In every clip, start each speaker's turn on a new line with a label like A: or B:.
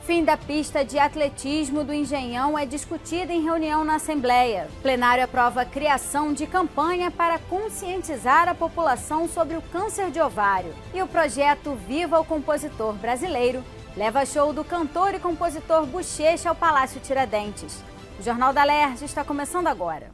A: Fim da pista de atletismo do Engenhão é discutida em reunião na Assembleia. O plenário aprova a criação de campanha para conscientizar a população sobre o câncer de ovário. E o projeto Viva o Compositor Brasileiro leva show do cantor e compositor Bochecha ao Palácio Tiradentes. O Jornal da Alerj está começando agora.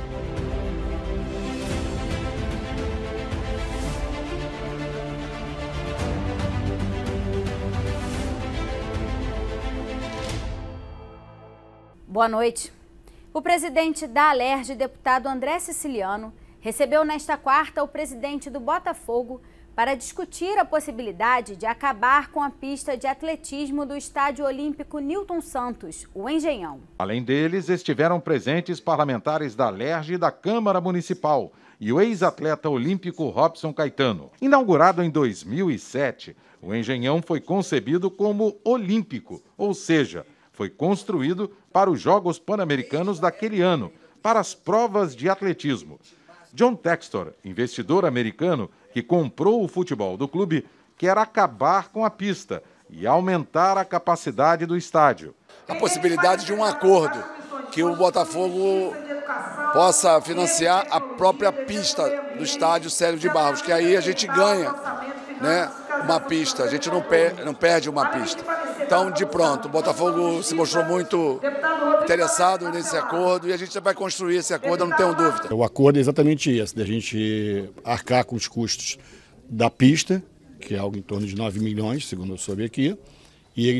A: Boa noite. O presidente da Alerj, deputado André Siciliano, recebeu nesta quarta o presidente do Botafogo para discutir a possibilidade de acabar com a pista de atletismo do Estádio Olímpico Newton Santos, o Engenhão.
B: Além deles, estiveram presentes parlamentares da Alerj e da Câmara Municipal e o ex-atleta olímpico Robson Caetano. Inaugurado em 2007, o Engenhão foi concebido como olímpico, ou seja, foi construído para os Jogos Pan-Americanos daquele ano, para as provas de atletismo. John Textor, investidor americano que comprou o futebol do clube, quer acabar com a pista e aumentar a capacidade do estádio.
C: A possibilidade de um acordo, que o Botafogo possa financiar a própria pista do estádio Célio de Barros, que aí a gente ganha, né, uma pista, a gente não perde uma pista. Então, de pronto, o Botafogo se mostrou muito interessado nesse acordo e a gente vai construir esse acordo, eu não tenho dúvida.
D: O acordo é exatamente esse, da gente arcar com os custos da pista, que é algo em torno de 9 milhões, segundo eu soube aqui, e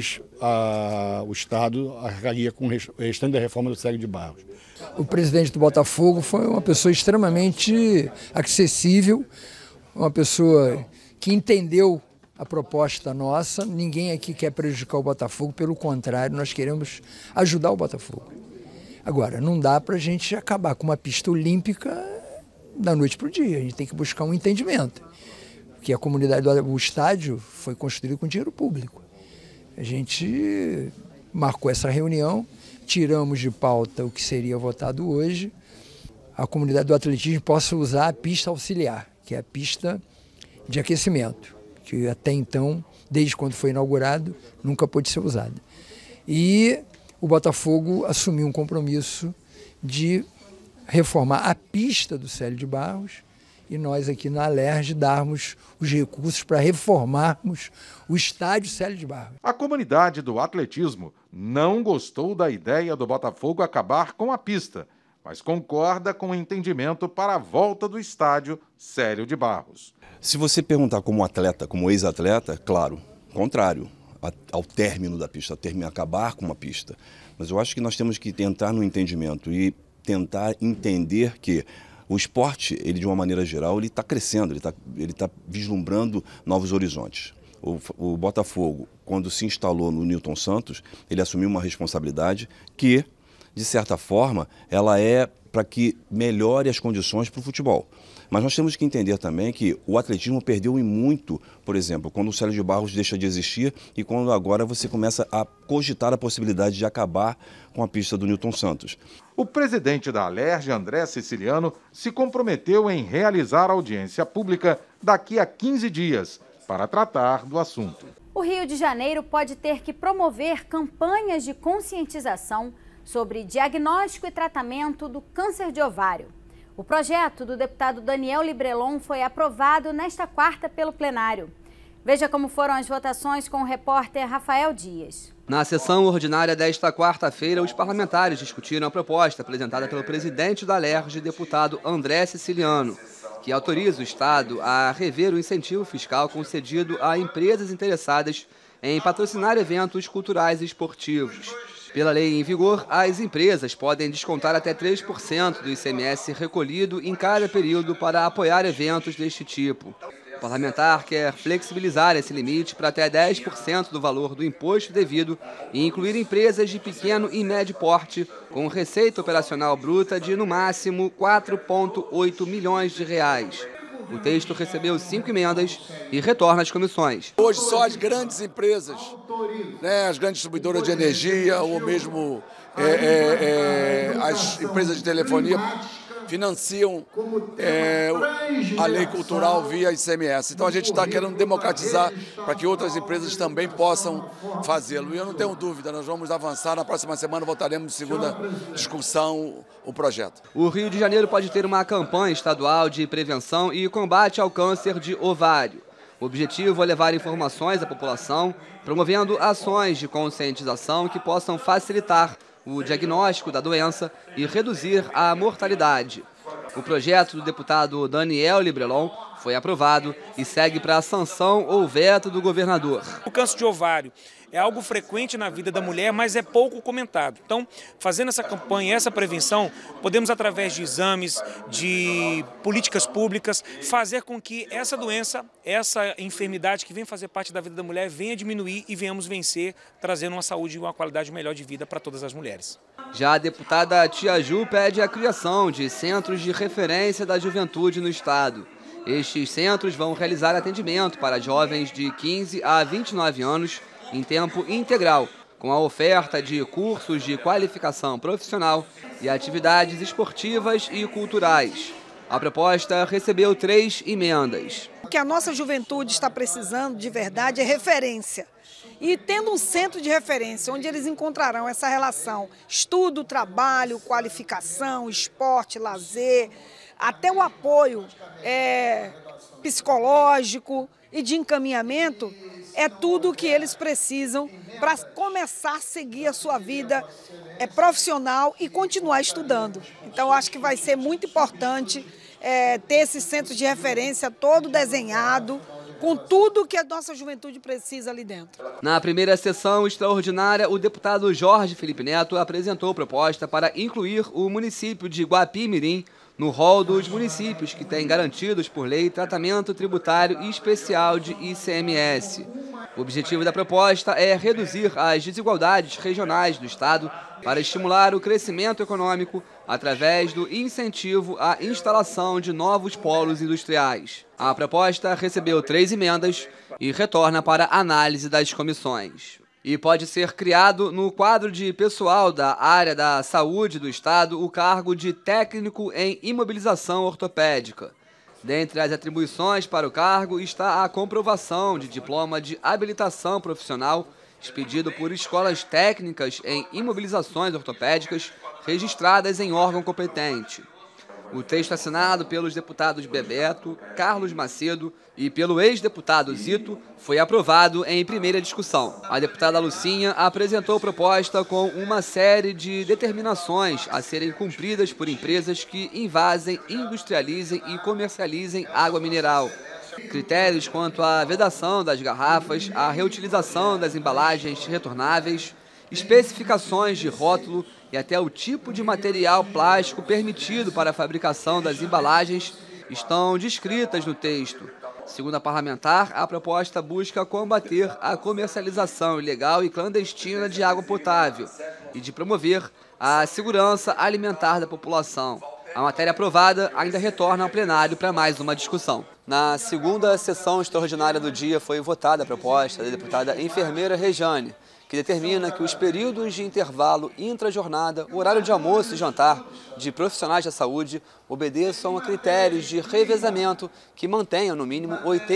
D: o Estado arcaria com o restante da reforma do Célio de Barros.
E: O presidente do Botafogo foi uma pessoa extremamente acessível, uma pessoa que entendeu a proposta nossa. Ninguém aqui quer prejudicar o Botafogo, pelo contrário, nós queremos ajudar o Botafogo. Agora, não dá para a gente acabar com uma pista olímpica da noite para o dia, a gente tem que buscar um entendimento, porque a comunidade, o estádio foi construído com dinheiro público. A gente marcou essa reunião, tiramos de pauta o que seria votado hoje, a comunidade do atletismo possa usar a pista auxiliar, que é a pista de aquecimento, que até então, desde quando foi inaugurado, nunca pôde ser usada. E o Botafogo assumiu um compromisso de reformar a pista do Célio de Barros e nós aqui na Alerj darmos os recursos para reformarmos o estádio Célio de Barros.
B: A comunidade do atletismo não gostou da ideia do Botafogo acabar com a pista, mas concorda com o entendimento para a volta do estádio Célio de Barros.
F: Se você perguntar como atleta, como ex-atleta, claro, contrário ao término da pista, acabar com uma pista. Mas eu acho que nós temos que entrar no entendimento e tentar entender que o esporte, ele de uma maneira geral, ele está crescendo, ele tá vislumbrando novos horizontes. O Botafogo, quando se instalou no Newton Santos, ele assumiu uma responsabilidade que, de certa forma, ela é para que melhore as condições para o futebol. Mas nós temos que entender também que o atletismo perdeu em muito, por exemplo, quando o Célio de Barros deixa de existir e quando agora você começa a cogitar a possibilidade de acabar com a pista do Newton Santos.
B: O presidente da Alerj, André Siciliano, se comprometeu em realizar audiência pública daqui a 15 dias para tratar do assunto.
A: O Rio de Janeiro pode ter que promover campanhas de conscientização sobre diagnóstico e tratamento do câncer de ovário. O projeto do deputado Daniel Librelon foi aprovado nesta quarta pelo plenário. Veja como foram as votações com o repórter Rafael Dias.
G: Na sessão ordinária desta quarta-feira, os parlamentares discutiram a proposta apresentada pelo presidente da Alerj, deputado André Siciliano, que autoriza o Estado a rever o incentivo fiscal concedido a empresas interessadas em patrocinar eventos culturais e esportivos. Pela lei em vigor, as empresas podem descontar até 3% do ICMS recolhido em cada período para apoiar eventos deste tipo. O parlamentar quer flexibilizar esse limite para até 10% do valor do imposto devido e incluir empresas de pequeno e médio porte com receita operacional bruta de, no máximo, 4,8 milhões de reais. O texto recebeu 5 emendas e retorna às comissões.
C: Hoje só as grandes empresas, né, as grandes distribuidoras de energia ou mesmo as empresas de telefonia financiam a lei cultural via ICMS. Então a gente está querendo democratizar para que outras empresas também possam fazê-lo. E eu não tenho dúvida, nós vamos avançar. Na próxima semana votaremos em segunda discussão o projeto.
G: O Rio de Janeiro pode ter uma campanha estadual de prevenção e combate ao câncer de ovário. O objetivo é levar informações à população, promovendo ações de conscientização que possam facilitar o diagnóstico da doença e reduzir a mortalidade. O projeto do deputado Daniel Librelon foi aprovado e segue para a sanção ou veto do governador.
H: O câncer de ovário é algo frequente na vida da mulher, mas é pouco comentado. Então, fazendo essa campanha, essa prevenção, podemos, através de exames, de políticas públicas, fazer com que essa doença, essa enfermidade que vem fazer parte da vida da mulher, venha diminuir e venhamos vencer, trazendo uma saúde e uma qualidade melhor de vida para todas as mulheres.
G: Já a deputada Tia Ju pede a criação de centros de referência da juventude no estado. Estes centros vão realizar atendimento para jovens de 15 a 29 anos em tempo integral, com a oferta de cursos de qualificação profissional e atividades esportivas e culturais. A proposta recebeu 3 emendas.
I: O que a nossa juventude está precisando de verdade é referência. E tendo um centro de referência, onde eles encontrarão essa relação estudo, trabalho, qualificação, esporte, lazer, até o apoio psicológico e de encaminhamento, é tudo o que eles precisam para começar a seguir a sua vida profissional e continuar estudando. Então, acho que vai ser muito importante ter esse centro de referência todo desenhado, com tudo que a nossa juventude precisa ali dentro.
G: Na primeira sessão extraordinária, o deputado Jorge Felipe Neto apresentou proposta para incluir o município de Guapimirim no rol dos municípios que têm garantidos por lei tratamento tributário especial de ICMS. O objetivo da proposta é reduzir as desigualdades regionais do estado para estimular o crescimento econômico através do incentivo à instalação de novos polos industriais. A proposta recebeu 3 emendas e retorna para análise das comissões. E pode ser criado no quadro de pessoal da área da saúde do estado o cargo de técnico em imobilização ortopédica. Dentre as atribuições para o cargo está a comprovação de diploma de habilitação profissional expedido por escolas técnicas em imobilizações ortopédicas registradas em órgão competente. O texto assinado pelos deputados Bebeto, Carlos Macedo e pelo ex-deputado Zito foi aprovado em primeira discussão. A deputada Lucinha apresentou proposta com uma série de determinações a serem cumpridas por empresas que invasem, industrializem e comercializem água mineral. Critérios quanto à vedação das garrafas, à reutilização das embalagens retornáveis, especificações de rótulo e até o tipo de material plástico permitido para a fabricação das embalagens estão descritas no texto. Segundo a parlamentar, a proposta busca combater a comercialização ilegal e clandestina de água potável e de promover a segurança alimentar da população. A matéria aprovada ainda retorna ao plenário para mais uma discussão. Na segunda sessão extraordinária do dia foi votada a proposta da deputada enfermeira Rejane, que determina que os períodos de intervalo intra-jornada, horário de almoço e jantar de profissionais da saúde obedeçam a critérios de revezamento que mantenham no mínimo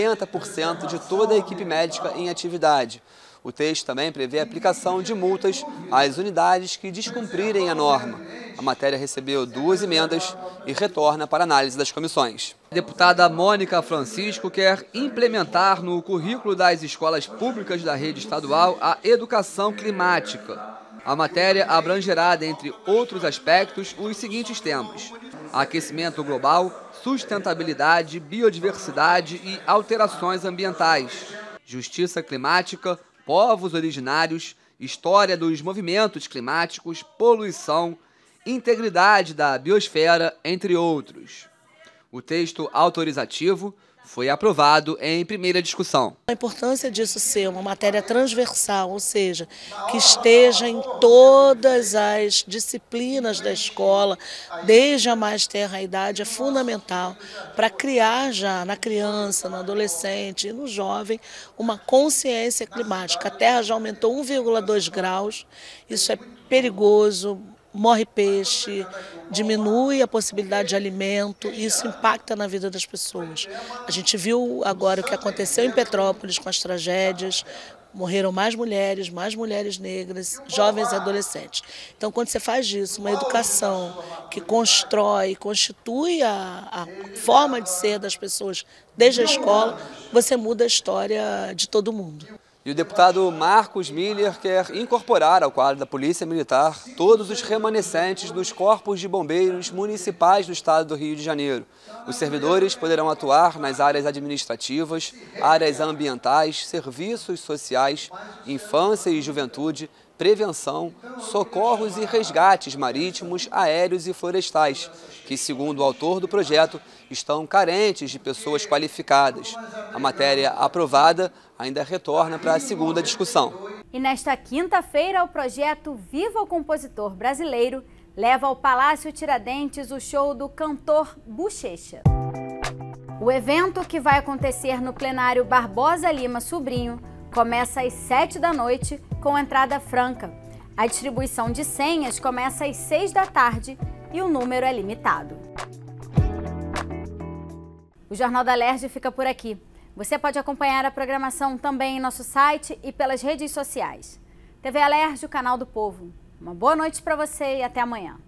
G: 80% de toda a equipe médica em atividade. O texto também prevê a aplicação de multas às unidades que descumprirem a norma. A matéria recebeu 2 emendas e retorna para análise das comissões. A deputada Mônica Francisco quer implementar no currículo das escolas públicas da rede estadual a educação climática. A matéria abrangerá, dentre outros aspectos, os seguintes temas: aquecimento global, sustentabilidade, biodiversidade e alterações ambientais, justiça climática, povos originários, história dos movimentos climáticos, poluição, integridade da biosfera, entre outros. O texto autorizativo foi aprovado em primeira discussão.
J: A importância disso ser uma matéria transversal, ou seja, que esteja em todas as disciplinas da escola, desde a mais tenra idade, é fundamental para criar já na criança, no adolescente e no jovem uma consciência climática. A Terra já aumentou 1,2 graus, isso é perigoso, morre peixe, diminui a possibilidade de alimento, e isso impacta na vida das pessoas. A gente viu agora o que aconteceu em Petrópolis com as tragédias, morreram mais mulheres negras, jovens e adolescentes. Então, quando você faz disso uma educação que constitui a forma de ser das pessoas desde a escola, você muda a história de todo mundo.
G: E o deputado Marcos Miller quer incorporar ao quadro da Polícia Militar todos os remanescentes dos corpos de bombeiros municipais do estado do Rio de Janeiro. Os servidores poderão atuar nas áreas administrativas, áreas ambientais, serviços sociais, infância e juventude, prevenção, socorros e resgates marítimos, aéreos e florestais, que, segundo o autor do projeto, estão carentes de pessoas qualificadas. A matéria aprovada ainda retorna para a segunda discussão.
A: E nesta quinta-feira, o projeto Viva o Compositor Brasileiro leva ao Palácio Tiradentes o show do cantor Bochecha. O evento, que vai acontecer no plenário Barbosa Lima Sobrinho, começa às 7 da noite com entrada franca. A distribuição de senhas começa às 6 da tarde e o número é limitado. O Jornal da Alerj fica por aqui. Você pode acompanhar a programação também em nosso site e pelas redes sociais. TV Alerj, o canal do povo. Uma boa noite para você e até amanhã.